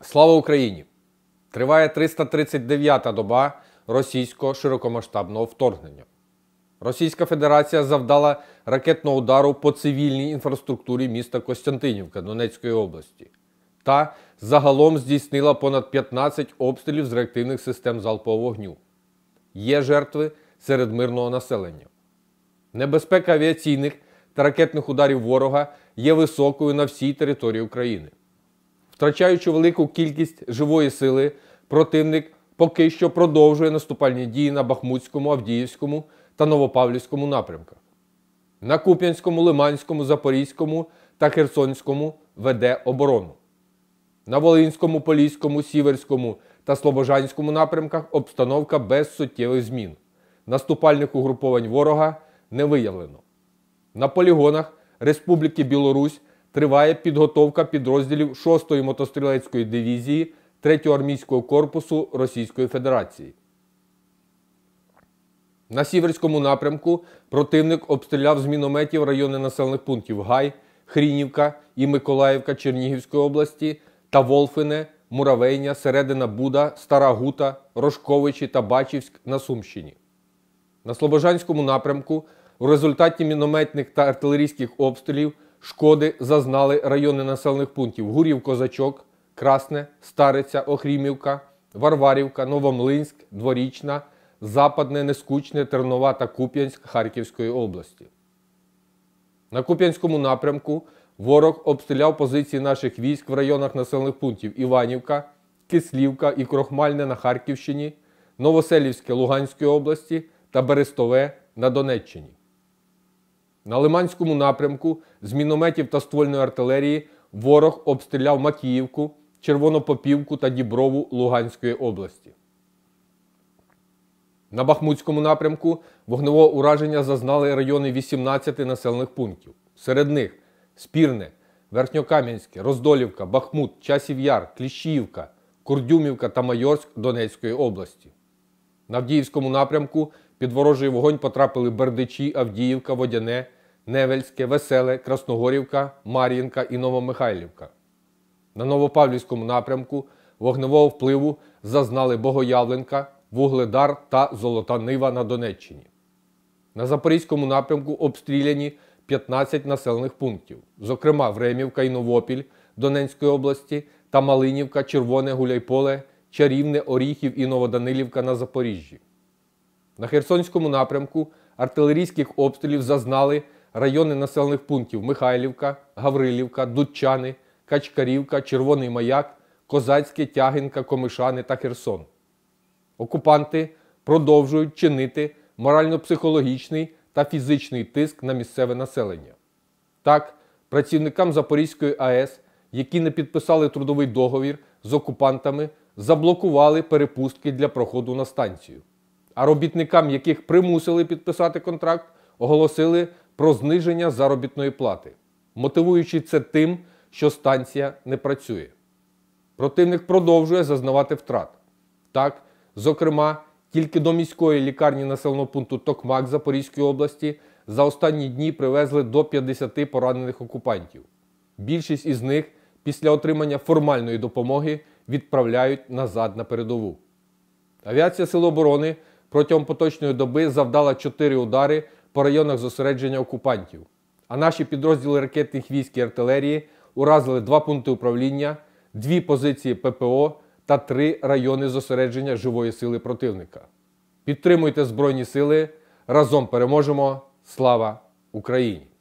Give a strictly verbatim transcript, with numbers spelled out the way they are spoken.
Слава Україні! Триває триста тридцять дев'ята доба російського широкомасштабного вторгнення. Російська Федерація завдала ракетного удару по цивільній інфраструктурі міста Костянтинівка Донецької області та загалом здійснила понад п'ятнадцять обстрілів з реактивних систем залпового вогню. Є жертви серед мирного населення. Небезпека авіаційних та ракетних ударів ворога є високою на всій території України. Втрачаючи велику кількість живої сили, противник поки що продовжує наступальні дії на Бахмутському, Авдіївському та Новопавлівському напрямках. На Куп'янському, Лиманському, Запорізькому та Херсонському веде оборону. На Волинському, Поліському, Сіверському та Слобожанському напрямках обстановка без суттєвих змін. Наступальних угруповань ворога не виявлено. На полігонах Республіки Білорусь триває підготовка підрозділів шостої мотострілецької дивізії третього армійського корпусу Російської Федерації. На Сіверському напрямку противник обстріляв з мінометів райони населених пунктів Гай, Хрінівка і Миколаївка Чернігівської області та Волфине, Муравейня, Середина Буда, Стара Гута, Рожковичі та Бачівськ на Сумщині. На Слобожанському напрямку у результаті мінометних та артилерійських обстрілів шкоди зазнали райони населених пунктів Гурів-Козачок, Красне, Стариця, Охрімівка, Варварівка, Новомлинськ, Дворічна, Западне, Нескучне, Тернова та Куп'янськ Харківської області. На Куп'янському напрямку ворог обстріляв позиції наших військ в районах населених пунктів Іванівка, Кислівка і Крохмальне на Харківщині, Новоселівське Луганської області та Берестове на Донеччині. На Лиманському напрямку з мінометів та ствольної артилерії ворог обстріляв Макіївку, Червонопопівку та Діброву Луганської області. На Бахмутському напрямку вогневого ураження зазнали райони вісімнадцяти населених пунктів. Серед них Спірне, Верхньокам'янське, Роздолівка, Бахмут, Часів Яр, Кліщіївка, Курдюмівка та Майорськ Донецької області. На Авдіївському напрямку під ворожий вогонь потрапили Бердичі, Авдіївка, Водяне, Невельське, Веселе, Красногорівка, Мар'їнка і Новомихайлівка. На Новопавлівському напрямку вогневого впливу зазнали Богоявленка, Вугледар та Золота Нива на Донеччині. На Запорізькому напрямку обстріляні п'ятнадцять населених пунктів, зокрема Времівка і Новопіль Донецької області та Малинівка, Червоне, Гуляйполе, Чарівне, Оріхів і Новоданилівка на Запоріжжі. На Херсонському напрямку артилерійських обстрілів зазнали райони населених пунктів Михайлівка, Гаврилівка, Дудчани, Качкарівка, Червоний Маяк, Козацьке, Тягинка, Комишани та Херсон. Окупанти продовжують чинити морально-психологічний та фізичний тиск на місцеве населення. Так, працівникам Запорізької АЕС, які не підписали трудовий договір з окупантами, заблокували перепустки для проходу на станцію. А робітникам, яких примусили підписати контракт, оголосили про зниження заробітної плати, мотивуючи це тим, що станція не працює. Противник продовжує зазнавати втрат. Так, зокрема, тільки до міської лікарні населеного пункту Токмак Запорізької області за останні дні привезли до п'ятдесяти поранених окупантів. Більшість із них після отримання формальної допомоги відправляють назад на передову. Авіація Сил оборони протягом поточної доби завдала чотири удари по районах зосередження окупантів, а наші підрозділи ракетних військ і артилерії уразили два пункти управління, дві позиції ППО та три райони зосередження живої сили противника. Підтримуйте Збройні сили, разом переможемо! Слава Україні!